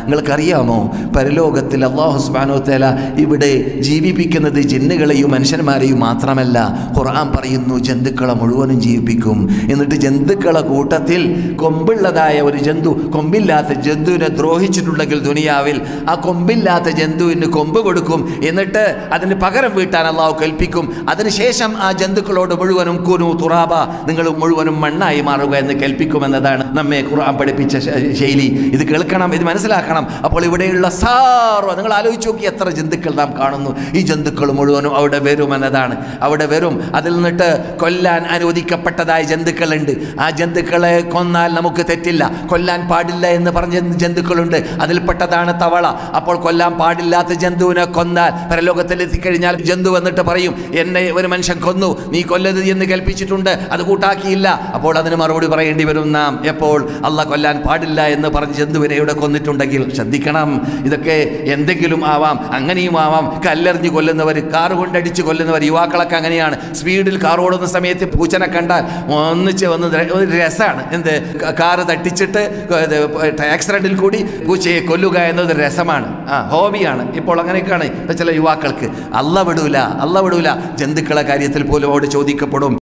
നിങ്ങൾക്കറിയാമോ, പരലോകത്തിൽ അല്ലാഹു സുബ്ഹാനഹു വ തആല ഇവിടെ ജീവിപ്പിക്കുന്നത് ജിന്നുകളെയും മനുഷ്യന്മാരെയും മാത്രമല്ല. ഖുർആൻ പറയുന്നു ജന്തുക്കളെ മുഴുവനും ജീവിപ്പിക്കും. എന്നിട്ട് ജന്തുക്കളെ കൂട്ടത്തിൽ കൊമ്പുള്ളതായ ഒരു ജന്തു കൊമ്പില്ലാത്ത ജന്തുവിനെ ദ്രോഹിച്ചിട്ടുണ്ടെങ്കിൽ ദുനിയാവിൽ ആ കൊമ്പില്ലാത്ത ജന്തുവിന് കൊമ്പ് കൊടുക്കും. എന്നിട്ട് അതിന് പകരം വീട്ടാൻ അല്ലാഹു കൽപ്പിക്കും. അതിനുശേഷം ആ ജന്തുക്കളോട് മുഴുവനും കുനു തുറാബ, നിങ്ങൾ മുഴുവനും മണ്ണായി മാറുക എന്ന് കൽപ്പിക്കുമെന്നതാണ് നമ്മെ ഖുർആൻ പഠിപ്പിച്ച ശൈലി. ഇത് കേൾക്കണം, ഇത് മനസ്സിലാക്കണം. അപ്പോൾ ഇവിടെയുള്ള നിങ്ങൾ ആലോചിച്ച് നോക്കി, എത്ര ജന്തുക്കൾ നാം കാണുന്നു. ഈ ജന്തുക്കൾ മുഴുവനും അവിടെ വരുമെന്നതാണ്. അവിടെ വരും. അതിൽ നിന്നിട്ട് കൊല്ലാൻ അനുവദിക്കപ്പെട്ടതായ ജന്തുക്കളുണ്ട്. ആ ജന്തുക്കളെ കൊന്നാൽ നമുക്ക് തെറ്റില്ല. കൊല്ലാൻ പാടില്ല എന്ന് പറഞ്ഞ ജന്തുക്കളുണ്ട്. അതിൽപ്പെട്ടതാണ് തവള. അപ്പോൾ കൊല്ലാൻ പാടില്ലാത്ത ജന്തുവിനെ കൊന്നാൽ പരലോകത്തിൽ എത്തിക്കഴിഞ്ഞാൽ ജന്തു വന്നിട്ട് പറയും, എന്നെ ഒരു മനുഷ്യൻ കൊന്നു, നീ കൊല്ലരുത് എന്ന് കൽപ്പിച്ചിട്ടുണ്ട്, അത് കൂട്ടാക്കിയില്ല. അപ്പോൾ അതിന് മറുപടി പറയേണ്ടി വരും നാം. എപ്പോൾ അള്ളാഹ് കൊല്ലാൻ പാടില്ല എന്ന് പറഞ്ഞ് ജന്തുവിനെ ഇവിടെ കൊന്നിട്ടുണ്ടെങ്കിൽ ശ്രദ്ധിക്കണം. ഇതൊക്കെ എന്തെങ്കിലും ആവാം, അങ്ങനെയും ആവാം. കല്ലെറിഞ്ഞ് കൊല്ലുന്നവർ, കാറ് കൊണ്ടടിച്ച് കൊല്ലുന്നവർ, യുവാക്കളൊക്കെ അങ്ങനെയാണ്. സ്പീഡിൽ കാർ ഓടുന്ന സമയത്ത് പൂച്ചനെ കണ്ടാൽ ഒന്നിച്ച് വന്ന് ഒരു രസമാണ്. എന്ത്, കാറ് തട്ടിച്ചിട്ട് ആക്സിഡന്റിൽ കൂടി പൂച്ചയെ കൊല്ലുക എന്നത് രസമാണ്, ഹോബിയാണ്. ഇപ്പോൾ അങ്ങനെയൊക്കെയാണ് ചില യുവാക്കൾക്ക്. അല്ലാഹ് വിടൂല. ജന്തുക്കളെ കാര്യത്തിൽ പോലും അവിടെ ചോദിക്കപ്പെടും.